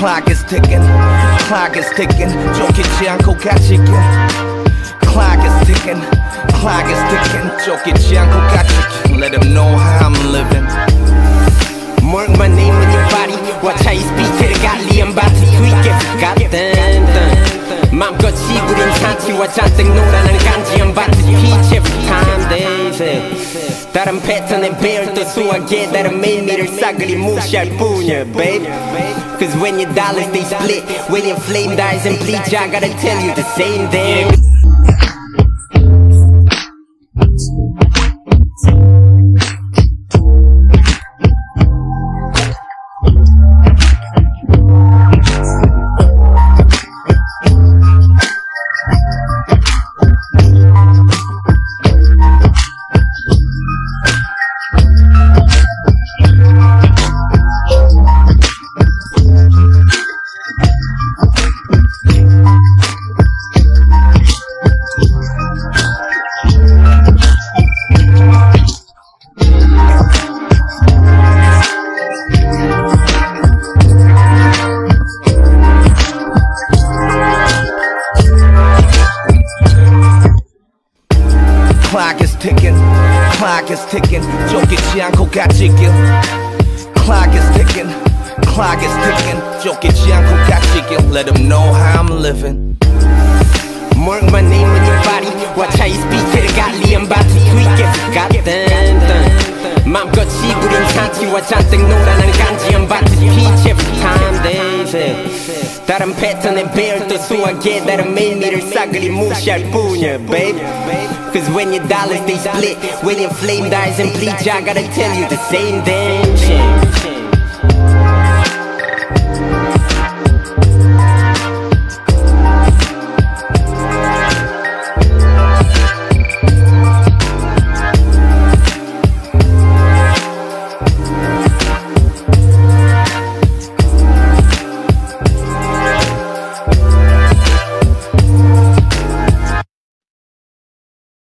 Clock is ticking, clock is ticking. 쫓기지 않고 갇히게. Clock is ticking, clock is ticking. 쫓기지 않고 갇히게. Let them know how I'm living. Mark my name on your body. Watch how you speak to the godly. I'm about to tweak it. 갓든 맘껏 시부린 상치와 잔뜩 놀아난 간지. I'm about to teach every time they say. 다른 패턴의 배열 또 수학에 다른 매일미를 싸그리 무시할 뿐이야, babe. Cause when your dollars they split, when your flame dies and bleach, I gotta tell you the same thing. Clock is ticking, clock is ticking. 쫓기지 않고 갇히길. Clock is ticking, clock is ticking. 쫓기지 않고 갇히길. Let them know how I'm living. Mark my name on your body. Watch how you speak to the godly. I'm about to tweak it. 갓든 맘껏 시부린 상치와 잔뜩 놀아난 간지. I'm about to teach every time they say. 다른 패턴의 배열 또 수학에 다른 매일미를 싸그리 무시할 뿐이야, babe. Cause when your dollars they split, when your flame dies and bleach, I gotta tell you the same thing.